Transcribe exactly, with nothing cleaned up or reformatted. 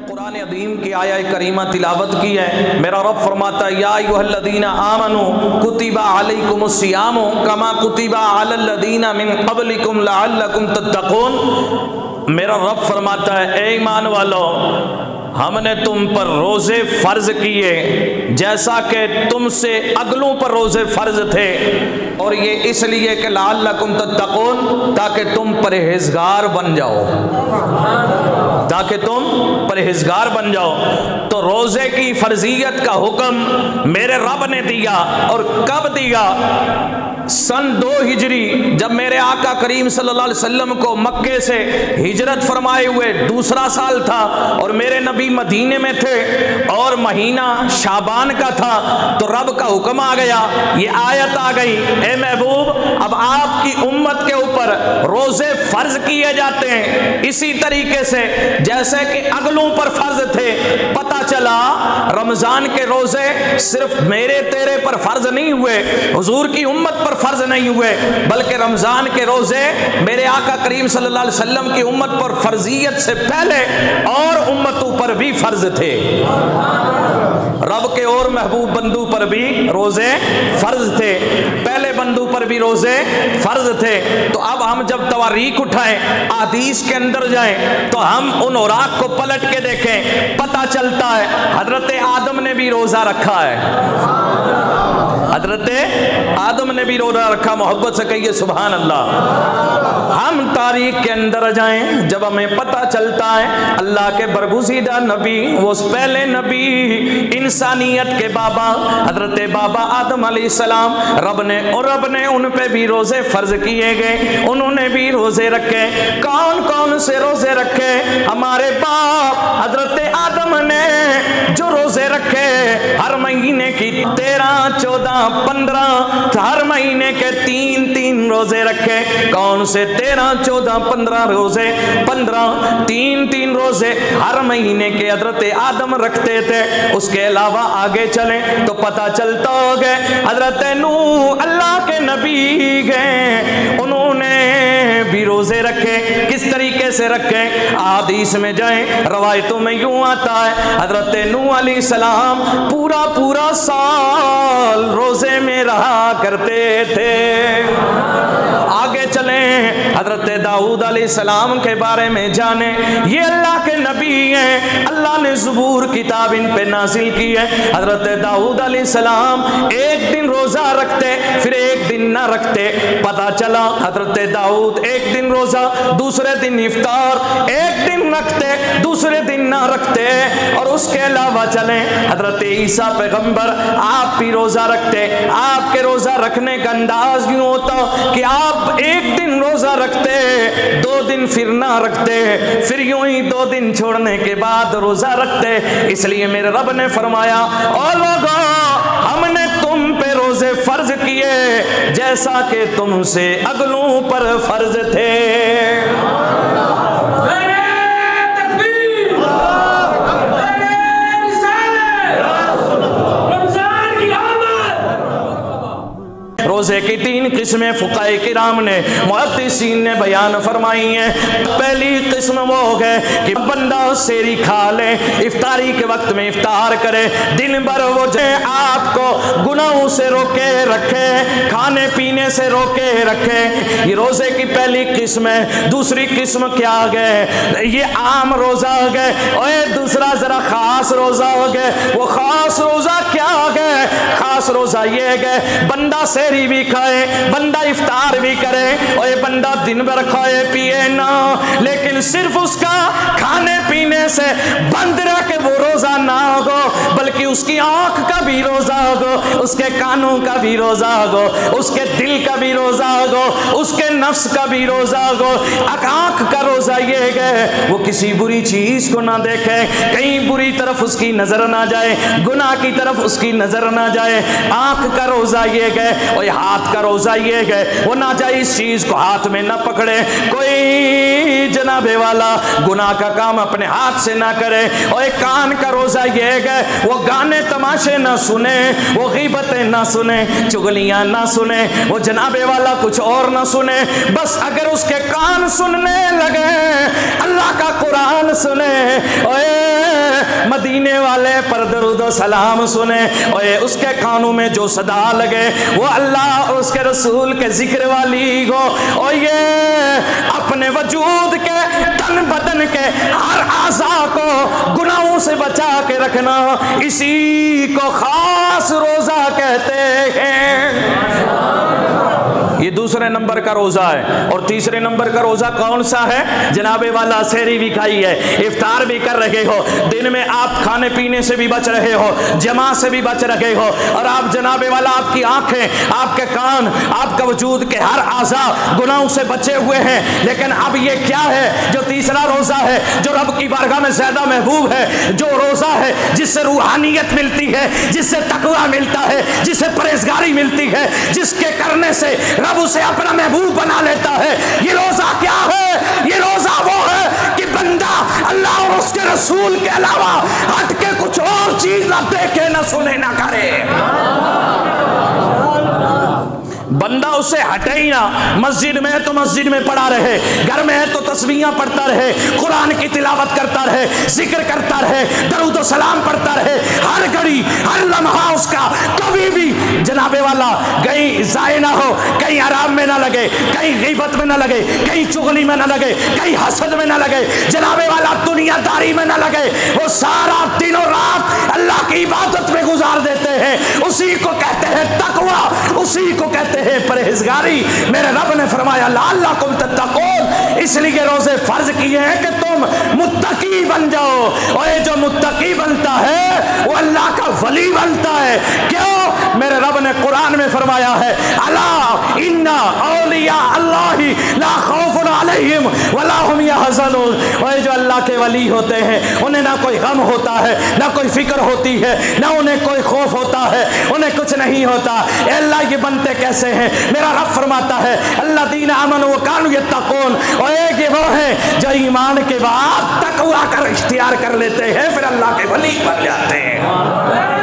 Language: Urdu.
قرآن عظیم کی آیہ کریمہ تلاوت کی ہے، میرا رب فرماتا ہے یا ایھا الذین آمنوا کتب علیکم الصیام کما کتب علی الذین من قبلکم لعلکم تتقون۔ میرا رب فرماتا ہے اے ایمان والو، ہم نے تم پر روزے فرض کیے جیسا کہ تم سے اگلوں پر روزے فرض تھے، اور یہ اس لیے کہ لعلکم تتقون، تاکہ تم پرہیزگار بن جاؤ، تاکہ تم پرہیزگار بن جاؤ۔ تو روزے کی فرضیت کا حکم میرے رب نے دیا، اور کب دیا؟ سن دو ہجری، جب میرے آقا کریم صلی اللہ علیہ وسلم کو مکے سے ہجرت فرمائے ہوئے دوسرا سال تھا، اور میرے نبی مدینے میں تھے، اور مہینہ شعبان کا تھا، تو رب کا حکم آ گیا، یہ آیت آ گئی، اے محبوب اب آپ کی امت کے اوپر روزے فرض کیے جاتے ہیں اسی طریقے سے جیسے کہ اگلوں پر فرض تھے۔ پتہ چلا رمضان کے روزے صرف میرے تیرے پر فرض نہیں ہوئے، حضور کی امت پر فرض نہیں ہوئے، بلکہ رمضان کے روزے میرے آقا کریم صلی اللہ علیہ وسلم کی امت پر فرضیت سے پہلے اور امتوں پر بھی فرض تھے، رب کے اور محبوب بندوں پر بھی روزے فرض تھے، پہلے بندوں پر بھی روزے فرض تھے۔ تو اب ہم جب تواریخ اٹھائیں، احادیث کے اندر جائیں، تو ہم ان اوراق کو پلٹ کے دیکھیں، پتہ چلتا ہے حضرت آدم نے بھی روزہ رکھا ہے، حضرت آدم نے بھی روزہ رکھا، محبت سے کہیے سبحان اللہ۔ ہم تاریخ کے اندر جائیں، جب ہمیں پتہ چلتا ہے اللہ کے برگزیدہ نبی، وہ پہلے نبی، انسانیت کے بابا حضرت بابا آدم علیہ السلام، رب نے اور رب نے ان پہ بھی روزے فرض کیے گئے، انہوں نے بھی روزے رکھے۔ کون کون سے روزے رکھے؟ ہمارے باپ حضرت آدم نے جو روزے رکھے، ہر مہینے کی تیرہ چودہ پندرہ، ہر مہینے کے تین تین روزے رکھے۔ کون سے؟ تیرہ چودہ پندرہ روزے، پندرہ تین تین روزے ہر مہینے کے حضرت آدم رکھتے تھے۔ اس کے علاوہ آگے چلیں تو پتہ چلتا ہو گئے حضرت نوح اللہ کے نبی گئے، انہوں نے بھی روزے رکھے۔ کس طریقے سے رکھے؟ احادیث میں جائیں، روایتوں میں یوں آتا ہے حضرت نوح علیہ السلام پورا پورا سال روزے میں رہا کرتے تھے۔ آگے چلیں، حضرت داؤد علیہ السلام کے بارے میں جانیں، یہ اللہ کے نبی ہیں، اللہ نے زبور کتاب ان پہ نازل کی ہے۔ حضرت داؤد علیہ السلام ایک دن روزہ رکھتے، پھر ایک دن نہ رکھتے۔ پتہ چلا حضرت داؤد ایک دن روزہ، دوسرے دن افطار، ایک دن رکھتے دوسرے دن نہ رکھتے۔ اور اس کے علاوہ چلیں، حضرت عیسیٰ پیغمبر آپ بھی روزہ رکھتے، آپ کے روزہ رکھنے کا انداز یوں ہوتا کہ آپ ایک دن روزہ رکھتے، دو دن پھر نہ رکھتے، پھر یوں ہی دو دن چھوڑنے کے بعد روزہ رکھتے۔ اس لیے میرے رب نے فرمایا او لوگو، ہم نے تم پہ روزے فرض کیے جیسا کہ تم سے اگلوں پر فرض تھے۔ روزے کی تین قسمیں فقہاء کرام نے، محدثین نے بیان فرمائی ہیں۔ پہلی قسم وہ ہے کہ بندہ سیری کھا لے، افطاری کے وقت میں افطار کرے، دن بھر وہ جو آپ کو گناہوں سے روکے رکھے، کھانے پینے سے روکے رکھے، یہ روزے کی پہلی قسم ہے۔ دوسری قسم کیا گئے؟ یہ عام روزہ ہو گئے، اور دوسرا ذرا خاص روزہ ہو گئے۔ وہ خاص روزہ کیا گئے؟ خاص روزہ یہ گئے بندہ سیری بھی کھائے، بندہ افطار بھی کرے، اور یہ بندہ دن بھر کھائے پیے نہ، لیکن صرف اس کا کھانے پینے سے بند رہ کے وہ روزہ نہ ہو، بلکہ اس کی آنکھ کا بھی روزہ ہو، اس کے کانوں کا بھی روزہ ہو، اس کے دل کا بھی روزہ ہو، اس کے نفس کا بھی روزہ ہو۔ آنکھ کا روزہ یہ ہے وہ کسی بری چیز کو نہ دیکھے، کہیں بری طرف اس کی نظر نہ جائے، گناہ کی طرف اس کی نظر نہ جائے۔ آنکھ کا روزہ یہ ہے، اور ہاتھ کا روزہ یہ ہے وہ ناجائز چیز کو ہاتھ میں نہ پکڑے، کوئی جناب والا گناہ کا کام اپنے ہاتھ سے نہ کرے۔ اور ایک کان کا روزہ یہ ہے وہ گانے تماشے نہ سنے، وہ غیبتیں نہ سنے، چغلیاں نہ سنے، وہ جناب والا کچھ اور نہ سنے۔ بس اگر اس کے کان سننے لگے اللہ کا قرآن سنے، اوے پینے والے پر درود و سلام سنے اور اس کے کانوں میں جو صدا لگے وہ اللہ اور اس کے رسول کے ذکر والی ہو، اور یہ اپنے وجود کے تن بدن کے ہر اعضاء کو گناہوں سے بچا کے رکھنا، اسی کو خاص روزہ کہتے ہیں۔ یہ دوسرے نمبر کا روزہ ہے۔ اور تیسرے نمبر کا روزہ کون سا ہے؟ جناب والا سحری بھی کھائی ہے، افطار بھی کر رہے ہو، دن میں آپ کھانے پینے سے بھی بچ رہے ہو، جماع سے بھی بچ رہے ہو، اور آپ جناب والا آپ کی آنکھیں، آپ کے کان، آپ کا وجود کے ہر اعضاء گناہوں سے بچے ہوئے ہیں، لیکن اب یہ کیا ہے جو تیسرا روزہ ہے جو رب کی بارگاہ میں زیادہ محبوب ہے، جو روزہ ہے جس سے روحانیت ملتی ہے، جس سے تقویٰ ملتا ہے، جس سے پرہیزگاری ملتی ہے، جس کے کرنے سے رب اسے اپنا محبوب بنا لیتا ہے۔ یہ روزہ کیا ہے؟ یہ روزہ وہ ہے کہ بندہ اللہ اور اس کے رسول کے علاوہ ہٹ کے کچھ اور چیز نہ دیکھے، نہ سنے، نہ کرے۔ بندہ اسے ہٹے ہی نہ، مسجد میں ہے تو مسجد میں پڑھا رہے، گھر میں ہے تو تسبیحاں پڑھتا رہے، قرآن کی تلاوت کرتا رہے، ذکر کرتا رہے، درود و سلام پڑھتا رہے، ہر گھڑی ہر لمحہ اس کا کبھی بھی جناب والا کہیں ضائع نہ ہو، کہیں آرام میں نہ لگے، کہیں غیبت میں نہ لگے، کہیں چغلی میں نہ لگے، کہیں حسد میں نہ لگے، جناب والا دنیا داری میں نہ لگے، وہ سارا دن و رات اللہ کی عبادت میں گزار دیتے ہیں۔ اسی کو کہتے ہیں تقویٰ، اسی کو کہتے ہیں پرہیزگاری۔ میرے رب نے فرمایا لعلکم تتقون، اس لیے روزے فرض کیے ہیں کہ تم متقی بن جاؤ، اور یہ جو متقی بنتا ہے وہ اللہ کا ولی بنتا ہے۔ کیوں؟ میرے رب نے قرآن میں فرمایا ہے الا ان اولیاء اللہ لا خوف علیہم ولا هم يحزنون، اور یہ جو اللہ کے ولی ہوتے ہیں انہیں نہ کوئی غم ہوتا ہے، نہ کوئی فکر ہوتی ہے، نہ انہیں کوئی خوف ہوتا ہے، انہیں کچھ نہیں ہوتا۔ اے اللہ یہ بنتے کیسے ہیں؟ میرا رب فرماتا ہے الذین آمنوا وکانوا یتقون، اور ایک یہ وہ ہیں جو ایمان کے بعد تقویٰ کر اختیار کر لیتے ہیں، پھر اللہ کے ولی بن جاتے ہیں۔